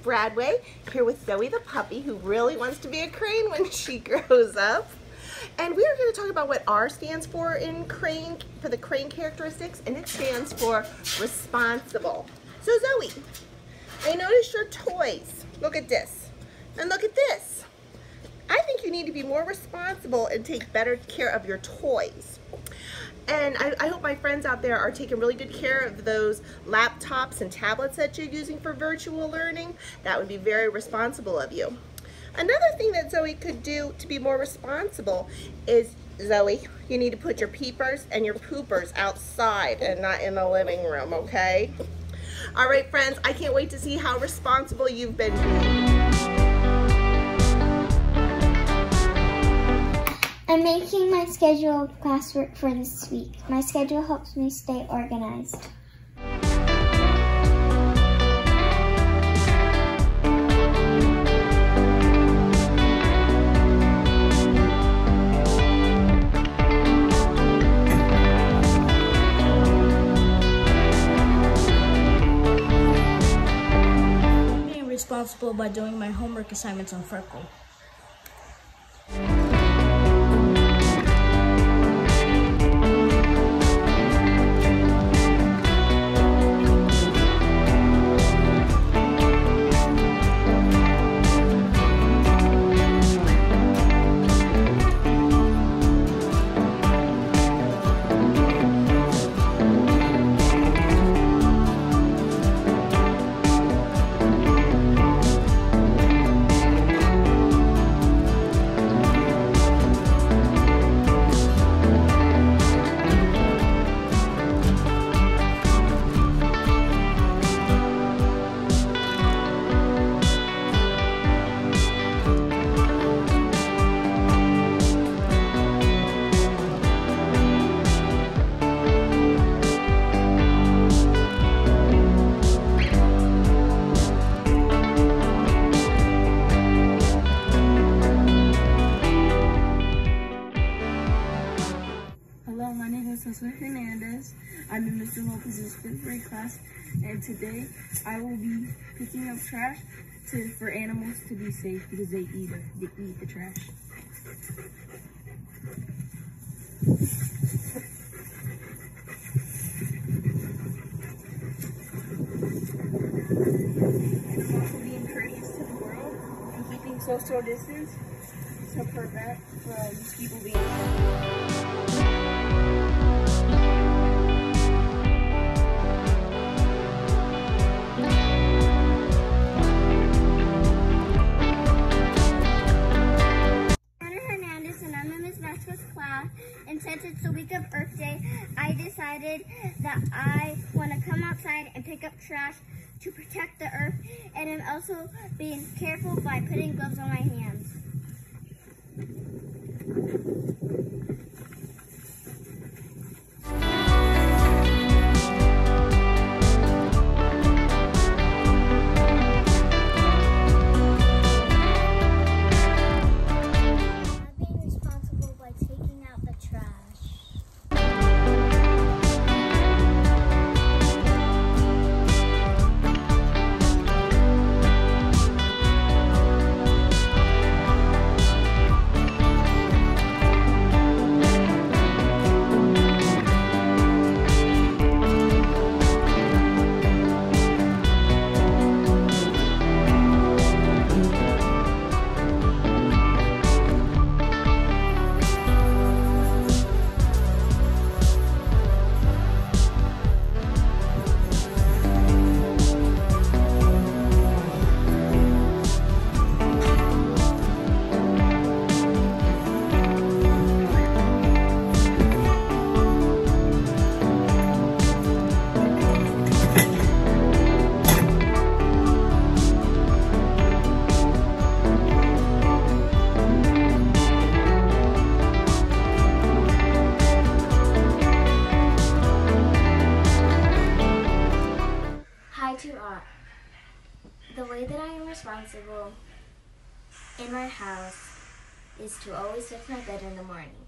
Bradway, here with Zoe the puppy, who really wants to be a crane when she grows up. And we are going to talk about what R stands for in crane, for the crane characteristics, and it stands for responsible. So Zoe, I noticed your toys. Look at this, and look at this. I think you need to be more responsible and take better care of your toys. And I hope my friends out there are taking really good care of those laptops and tablets that you're using for virtual learning. That would be very responsible of you. Another thing that Zoe could do to be more responsible is, Zoe, you need to put your peepers and your poopers outside and not in the living room, okay? All right, friends, I can't wait to see how responsible you've been being. I'm making my schedule of classwork for this week. My schedule helps me stay organized. I'm being responsible by doing my homework assignments on Freckle. Hello, my name is Josue Hernandez. I'm in Mr. Lopez's 5th grade class, and today I will be picking up trash for animals to be safe because they eat the trash. And I'm also being courteous to the world and keeping social distance to prevent people being class, and since it's the week of Earth Day, I decided that I want to come outside and pick up trash to protect the earth, and I'm also being careful by putting gloves on my hands. The way that I am responsible in my house is to always fix my bed in the morning.